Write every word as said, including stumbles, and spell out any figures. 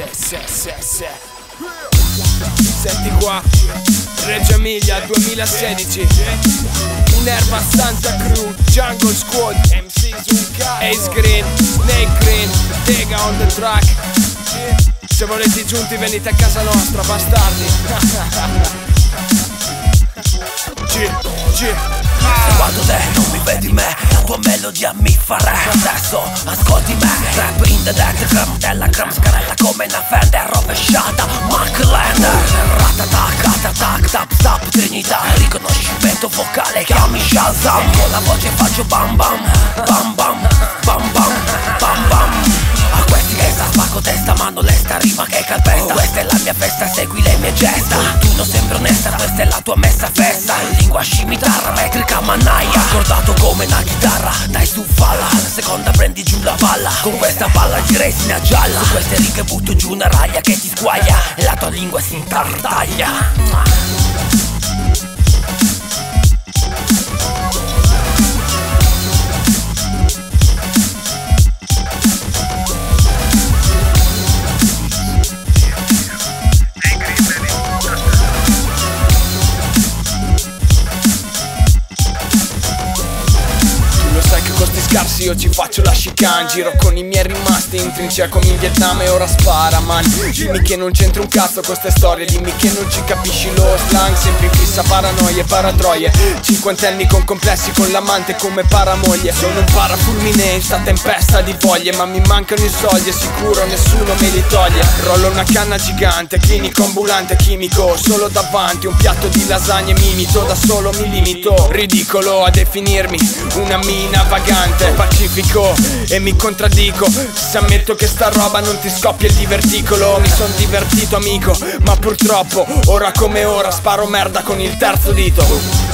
se, se, se, se. Senti qua, Reggio Emilia duemilasedici, Unerba Santa Cruz, Jungle Squad, M C Ace Green, Snake Green, Dega on the track. Se volete giunti venite a casa nostra, bastardi. G, G. Se guardo te non mi vedi me, la tua melodia mi fa re. Adesso ascolti me, rap in the dead, gram della gram, scarella come una Fender rovesciata, Mac Lander. Ratatac, attack, tap, stop, trinità, riconoscimento vocale, chiami Shazam. Con la voce faccio bam bam, bam bam, bam bam, bam bam. A questi resta spacco testa, mano lesta, rima che calpesta. Questa è la mia festa, segui le mie gesta. Tu non sembri onesta, questa è la tua messa festa. In lingua scimitarra, metrica mannaia, accordato come una chitarra. Dai su falla, alla seconda prendi giù la palla. Con questa palla di resina gialla, su queste righe butto giù una raglia che ti sguaglia e la tua lingua si intartaglia. Scarsi io ci faccio la chicane, giro con i miei rimasti in trincea come in Vietnam e ora spara man. Dimmi che non c'entra un cazzo con queste storie, dimmi che non ci capisci lo slang. Sempre in fissa paranoie, paratroie, cinquantenni con complessi con l'amante come paramoglie. Sono un parafulmine in sta tempesta di voglie, ma mi mancano i soldi e sicuro nessuno me li toglie. Rollo una canna gigante, clinico ambulante chimico, solo davanti un piatto di lasagne mimito, da solo mi limito. Ridicolo a definirmi una mina vagante, pacifico e mi contraddico se ammetto che sta roba non ti scoppia il diverticolo. Mi son divertito amico, ma purtroppo ora come ora sparo merda con il terzo dito.